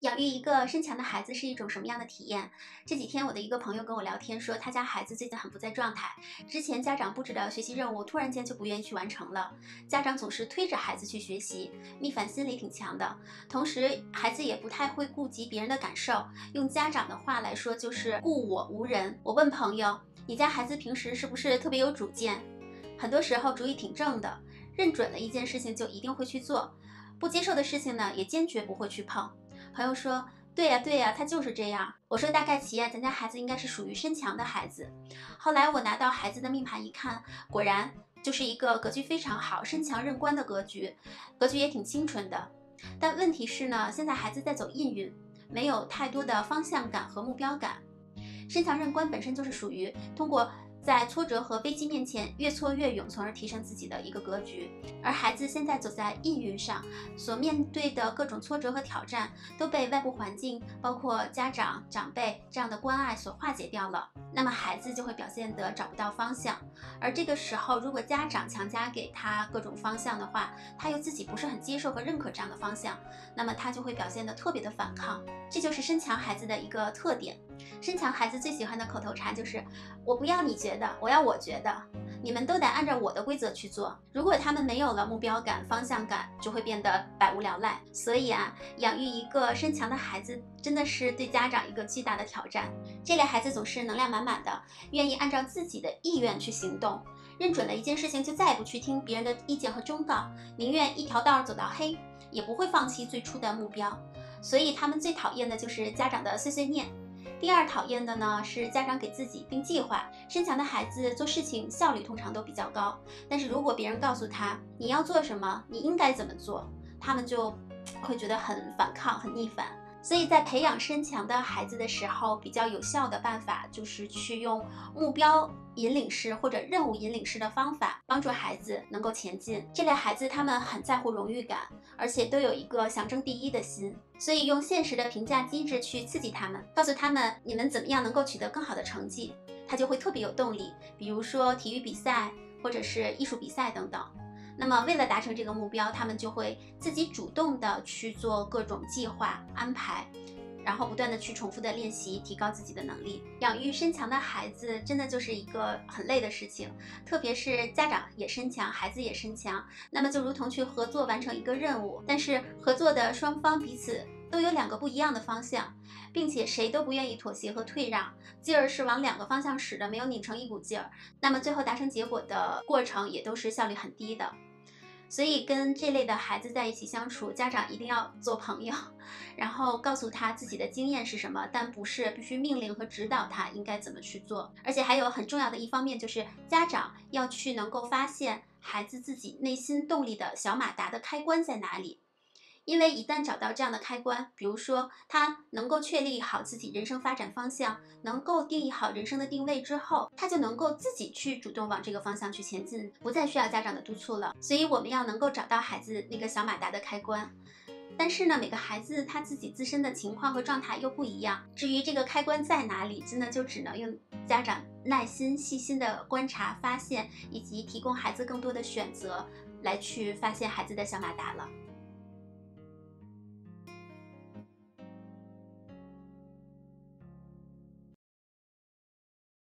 养育一个身强的孩子是一种什么样的体验？这几天我的一个朋友跟我聊天说，他家孩子最近很不在状态，之前家长布置的学习任务突然间就不愿意去完成了，家长总是推着孩子去学习，逆反心理挺强的。同时，孩子也不太会顾及别人的感受，用家长的话来说就是顾我无人。我问朋友，你家孩子平时是不是特别有主见？很多时候主意挺正的，认准了一件事情就一定会去做，不接受的事情呢也坚决不会去碰。朋友说：对呀，对呀，他就是这样。我说大概齐呀，咱家孩子应该是属于身强的孩子。后来我拿到孩子的命盘一看，果然就是一个格局非常好、身强任官的格局，格局也挺清纯的。但问题是呢，现在孩子在走印运，没有太多的方向感和目标感。身强任官本身就是属于通过在挫折和危机面前越挫越勇，从而提升自己的一个格局。而孩子现在走在印运上，所面对的各种挫折和挑战都被外部环境，包括家长、长辈这样的关爱所化解掉了。那么孩子就会表现得找不到方向，而这个时候，如果家长强加给他各种方向的话，他又自己不是很接受和认可这样的方向，那么他就会表现得特别的反抗。这就是身强孩子的一个特点。身强孩子最喜欢的口头禅就是我不要你觉得，我要我觉得，你们都得按照我的规则去做。如果他们没有了目标感、方向感，就会变得百无聊赖。所以啊，养育一个身强的孩子真的是对家长一个巨大的挑战。这类孩子总是能量满满的，愿意按照自己的意愿去行动，认准了一件事情就再也不去听别人的意见和忠告，宁愿一条道走到黑，也不会放弃最初的目标。所以他们最讨厌的就是家长的碎碎念。第二讨厌的呢是家长给自己定计划。身强的孩子做事情效率通常都比较高，但是如果别人告诉他你要做什么，你应该怎么做，他们就会觉得很反抗、很逆反。所以在培养身强的孩子的时候，比较有效的办法就是去用目标引领式或者任务引领式的方法，帮助孩子能够前进。这类孩子他们很在乎荣誉感，而且都有一个想争第一的心，所以用现实的评价机制去刺激他们，告诉他们你们怎么样能够取得更好的成绩，他就会特别有动力。比如说体育比赛或者是艺术比赛等等。那么为了达成这个目标，他们就会自己主动的去做各种计划安排，然后不断的去重复的练习，提高自己的能力。养育身强的孩子真的就是一个很累的事情，特别是家长也身强，孩子也身强，那么就如同去合作完成一个任务，但是合作的双方彼此都有两个不一样的方向，并且谁都不愿意妥协和退让，劲儿是往两个方向使的，没有拧成一股劲儿，那么最后达成结果的过程也都是效率很低的。所以跟这类的孩子在一起相处，家长一定要做朋友，然后告诉他自己的经验是什么，但不是必须命令和指导他应该怎么去做。而且还有很重要的一方面，就是家长要去能够发现孩子自己内心动力的小马达的开关在哪里。因为一旦找到这样的开关，比如说他能够确立好自己人生发展方向，能够定义好人生的定位之后，他就能够自己去主动往这个方向去前进，不再需要家长的督促了。所以我们要能够找到孩子那个小马达的开关。但是呢，每个孩子他自己自身的情况和状态又不一样，至于这个开关在哪里，真的就只能用家长耐心细心的观察发现，以及提供孩子更多的选择来去发现孩子的小马达了。